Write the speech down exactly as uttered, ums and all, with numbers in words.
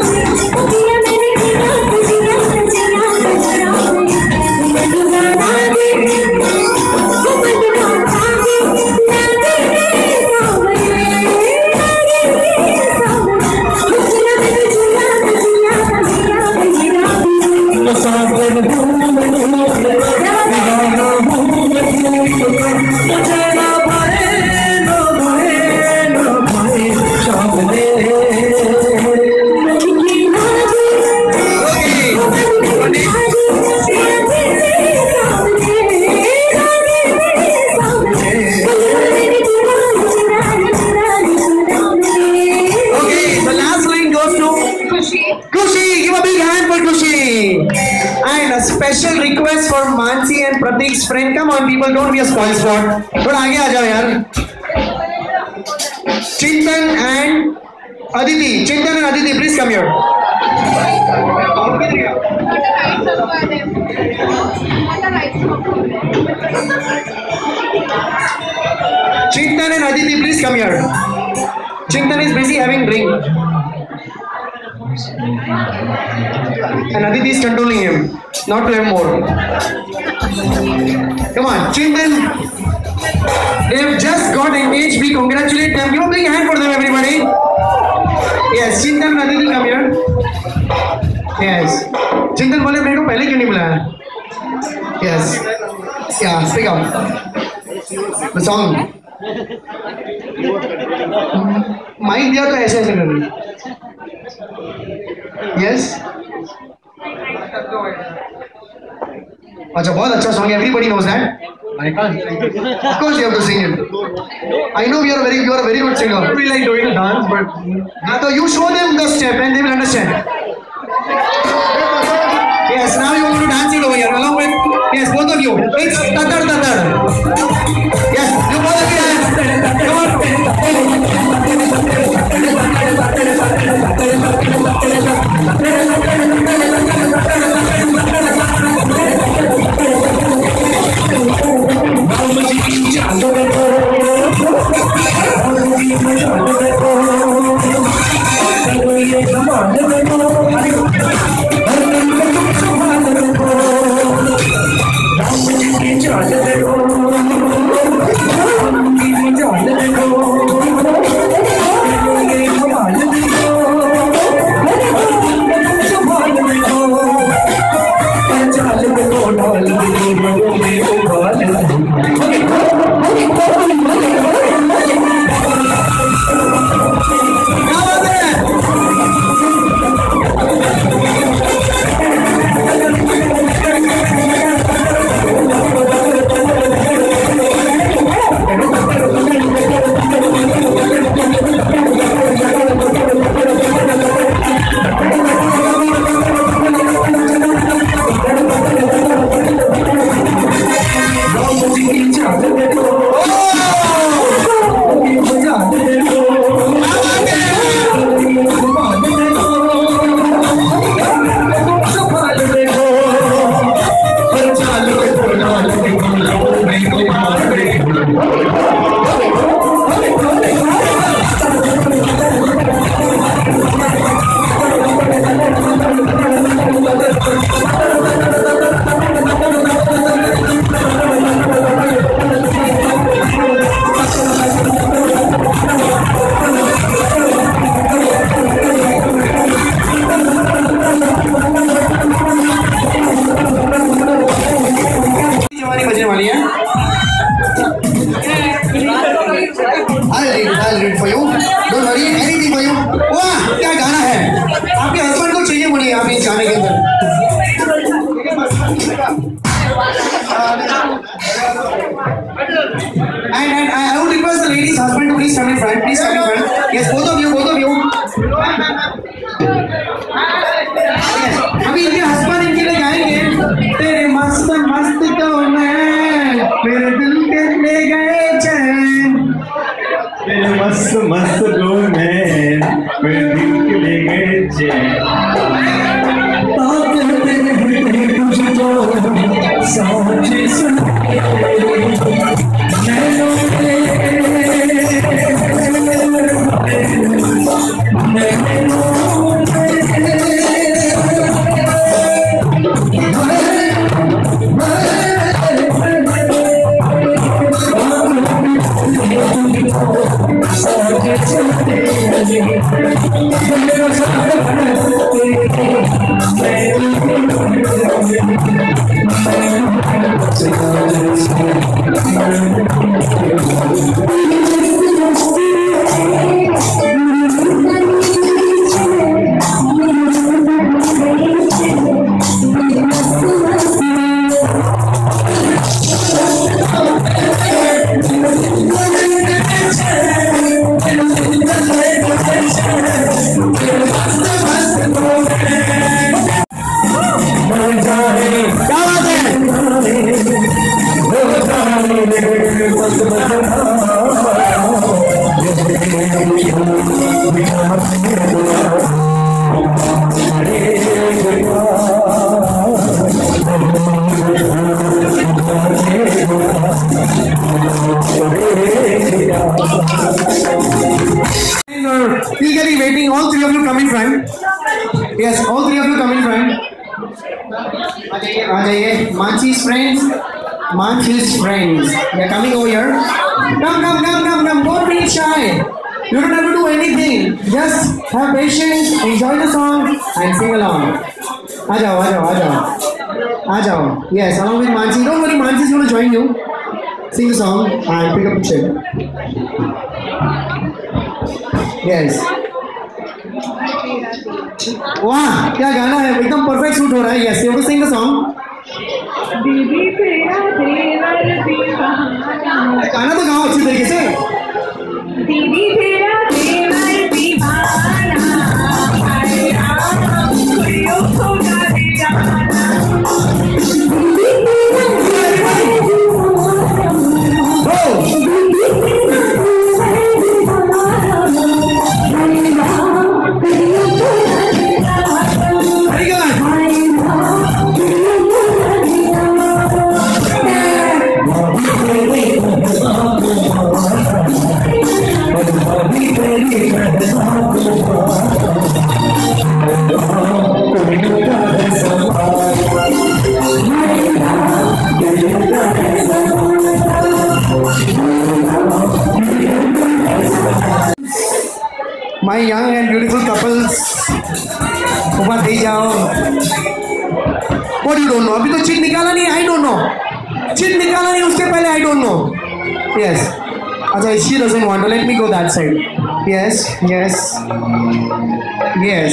Friend, come on people, don't be a spoil sport. थोड़ा आगे आ जाओ यार. Chintan and Aditi. Chintan and Aditi, please come here. Chintan and Aditi, please come here. Chintan is busy having drink. And Aditi is controlling him, not to have more. Come on, Chintan. They have just got engaged. We congratulate them. Give a big hand for them, everybody. Yes, Chintan and Aditi, come here. Yes. Chintan बोले मेरे को पहले क्यों नहीं बुलाया? Yes. Yeah, speak up. The song. Mic दिया तो ऐसे ऐसे करना. Yes. अच्छा बहुत अच्छा song. Everybody knows that. Of course you have to sing it. I know you are a very you are a very good singer. We like doing a dance, but so you show them the step and they will understand. Yes, now you want to dance it over here along with yes both of you. It's tatar tatar. Yes, you both of you dance. Come on. Eagerly waiting, all three of you come in front. Yes, all three of you come in front. Ajay, Manchi's friends, Manchi's friends. They're coming over here. Come, come, come, come, come. Don't be shy. You don't have to do anything. Just have patience, enjoy the song, and sing along. Ajao, ajao, ajao. Ajao. Yes, along with Manchi. Don't worry, Manchi is going to join you. Sing the song and pick up the chick. Yes. वाह क्या गाना है एकदम perfect suit हो रहा है yes you sing the song दीदी तेरा देवर दीवाना गाना तो गाओ अच्छी तरीके से दीदी तेरा देवर दीवाना हाय राम कोई खोना दे जाना My young and beautiful couples, ऊपर दे जाओ. What you don't know? अभी तो चिट निकाला नहीं. I don't know. चिट निकाला नहीं उसके पहले I don't know. Yes. अच्छा, she doesn't want to. Let me go that side. Yes, yes, yes.